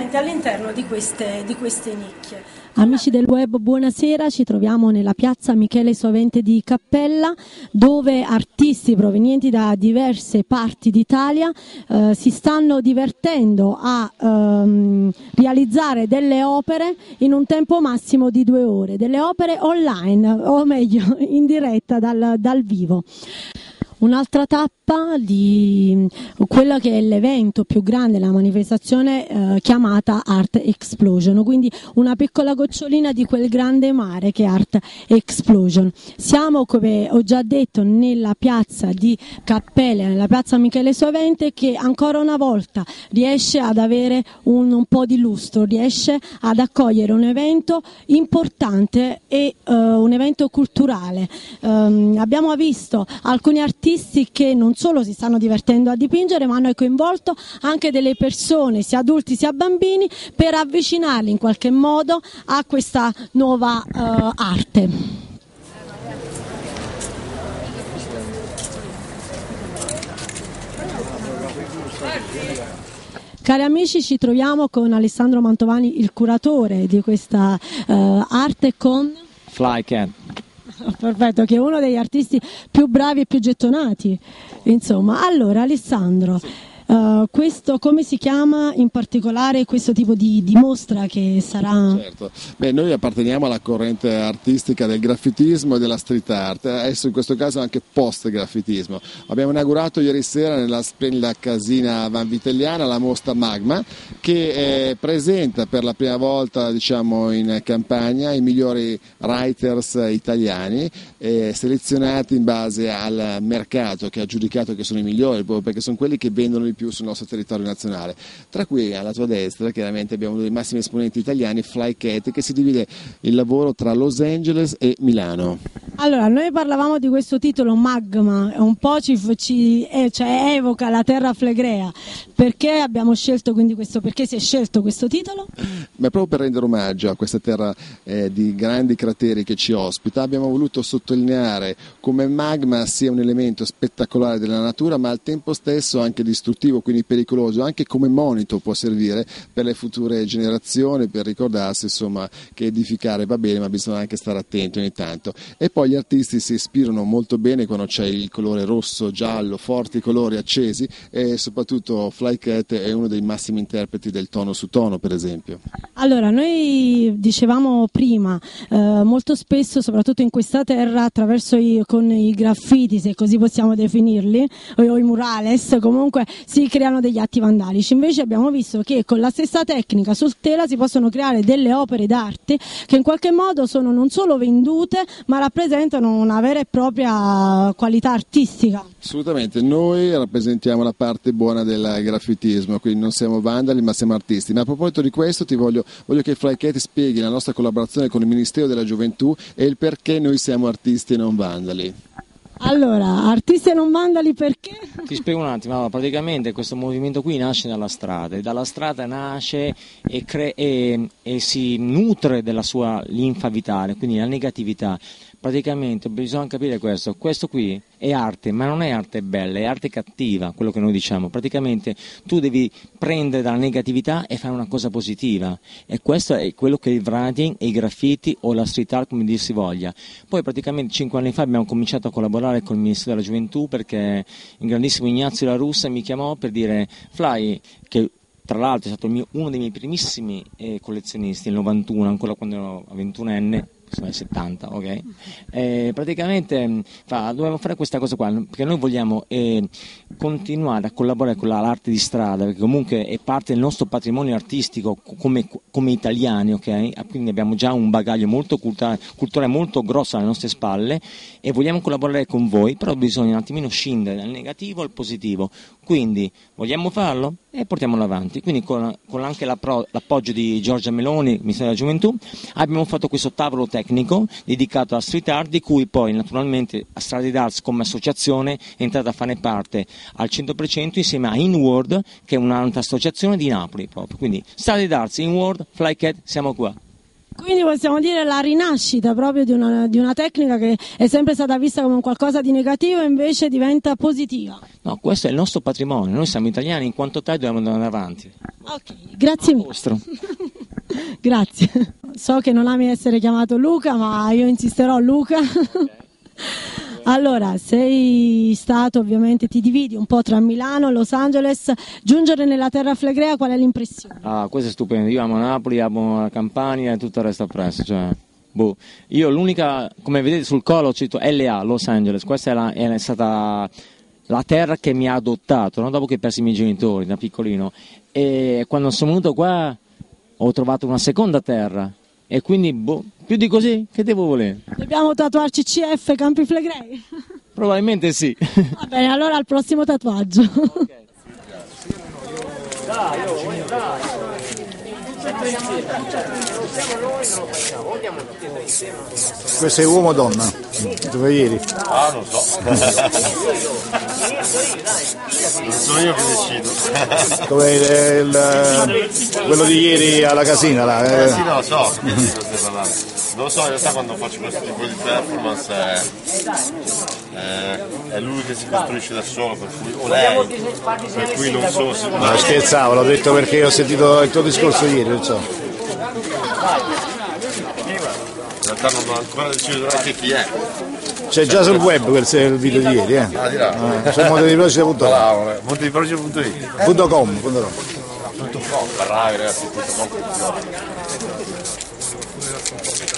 presente all'interno di queste nicchie. Amici del web, buonasera, ci troviamo nella piazza Michele Sovente di Cappella, dove artisti provenienti da diverse parti d'Italia si stanno divertendo a realizzare delle opere in un tempo massimo di 2 ore, delle opere online, o meglio in diretta dal vivo. Un'altra tappa di quello che è l'evento più grande, la manifestazione chiamata Art Explosion, quindi una piccola gocciolina di quel grande mare che è Art Explosion. Siamo, come ho già detto, nella piazza di Cappella, nella piazza Michele Sovente, che ancora una volta riesce ad avere un po' di lustro, riesce ad accogliere un evento importante e un evento culturale. Abbiamo visto alcuni artisti che non solo si stanno divertendo a dipingere, ma hanno coinvolto anche delle persone, sia adulti sia bambini, per avvicinarli in qualche modo a questa nuova arte. Cari amici, ci troviamo con Alessandro Mantovani, il curatore di questa arte, con Flycat. Perfetto, che è uno degli artisti più bravi e più gettonati. Insomma, allora Alessandro, questo come si chiama in particolare questo tipo di mostra che sarà? Certo, noi apparteniamo alla corrente artistica del graffitismo e della street art, adesso in questo caso anche post-graffitismo. Abbiamo inaugurato ieri sera nella splendida casina vanvitelliana la mostra Magma, che presenta per la prima volta, diciamo, in Campania i migliori writers italiani, selezionati in base al mercato che ha giudicato che sono i migliori, proprio perché sono quelli che vendono di più sul nostro territorio nazionale. Tra cui alla tua destra chiaramente abbiamo uno dei massimi esponenti italiani, Flycat, che si divide il lavoro tra Los Angeles e Milano. Allora, noi parlavamo di questo titolo Magma, un po' evoca la terra flegrea. Perché abbiamo scelto quindi questo? Perché si è scelto questo titolo? Ma proprio per rendere omaggio a questa terra di grandi crateri che ci ospita, abbiamo voluto sottolineare come magma sia un elemento spettacolare della natura, ma al tempo stesso anche distruttivo, quindi pericoloso, anche come monito può servire per le future generazioni, per ricordarsi insomma che edificare va bene, ma bisogna anche stare attenti ogni tanto. E poi gli artisti si ispirano molto bene quando c'è il colore rosso, giallo, forti colori accesi, e soprattutto Flycat è uno dei massimi interpreti del tono su tono, per esempio. Allora, noi dicevamo prima, molto spesso, soprattutto in questa terra, attraverso con i graffiti, se così possiamo definirli, o i murales, comunque si creano degli atti vandalici. Invece abbiamo visto che con la stessa tecnica sul tela si possono creare delle opere d'arte che in qualche modo sono non solo vendute, ma rappresentano una vera e propria qualità artistica. Assolutamente, noi rappresentiamo la parte buona del graffitismo, quindi non siamo vandali ma siamo artisti. Ma a proposito di questo voglio che Flycat spieghi la nostra collaborazione con il Ministero della Gioventù e il perché noi siamo artisti e non vandali. Allora, artisti e non vandali perché? Ti spiego un attimo. Allora, praticamente questo movimento qui nasce dalla strada, e dalla strada nasce e si nutre della sua linfa vitale, quindi la negatività. Praticamente bisogna capire questo qui è arte, ma non è arte bella, è arte cattiva, quello che noi diciamo. Praticamente tu devi prendere dalla negatività e fare una cosa positiva, e questo è quello che il writing e i graffiti o la street art, come dir si voglia. Poi praticamente 5 anni fa abbiamo cominciato a collaborare con il Ministero della Gioventù, perché il grandissimo Ignazio La Russa mi chiamò per dire: Fly, che tra l'altro è stato uno dei miei primissimi collezionisti nel 91, ancora quando ero 21enne, sono nel 70, ok? Praticamente dobbiamo fare questa cosa qua, perché noi vogliamo continuare a collaborare con l'arte di strada, perché comunque è parte del nostro patrimonio artistico come italiani, ok? Quindi abbiamo già un bagaglio molto culturale molto grosso alle nostre spalle, e vogliamo collaborare con voi, però bisogna un attimino scendere dal negativo al positivo. Quindi vogliamo farlo e portiamolo avanti. Quindi con anche l'appoggio di Giorgia Meloni, Ministero della Gioventù, abbiamo fatto questo tavolo tecnico dedicato alla street art, di cui poi naturalmente a Strade d'Arts come associazione è entrata a fare parte al 100% insieme a InWorld, che è un'altra associazione di Napoli proprio. Quindi Strade d'Arts, InWorld, Flycat, siamo qua. Quindi possiamo dire la rinascita proprio di una tecnica che è sempre stata vista come un qualcosa di negativo e invece diventa positiva. No, questo è il nostro patrimonio, noi siamo italiani, in quanto tali dobbiamo andare avanti. Ok, grazie mille. Grazie. So che non ami essere chiamato Luca, ma io insisterò Luca. Allora, sei stato, ovviamente ti dividi un po' tra Milano e Los Angeles, giungere nella terra flegrea, qual è l'impressione? Ah, questo è stupendo, io amo Napoli, amo la Campania e tutto il resto appresso, cioè, boh. Io l'unica, come vedete sul collo ho scritto LA, Los Angeles, questa è stata la terra che mi ha adottato, no? Dopo che persi i miei genitori da piccolino, e quando sono venuto qua ho trovato una seconda terra. E quindi, più di così, che devo volere? Dobbiamo tatuarci CF Campi Flegrei? Probabilmente sì. Va bene, allora al prossimo tatuaggio. Okay. Questo è uomo o donna? Dove ieri? Ah, non so. Non sono io che decido. Dove quello di ieri alla casina? Là, Sì, no, lo so. Non lo so, in realtà quando faccio questo tipo di performance è lui che si costruisce da solo, per cui, o lei, per cui non so se... No, scherzavo, l'ho detto perché ho sentito il tuo discorso ieri, non so. In realtà non ho ancora deciso neanche chi è. C'è già sul web il video di ieri, Ah, di là. su montediprogine.com. Montediprogine.it. .com. Bravi ragazzi, tutto com.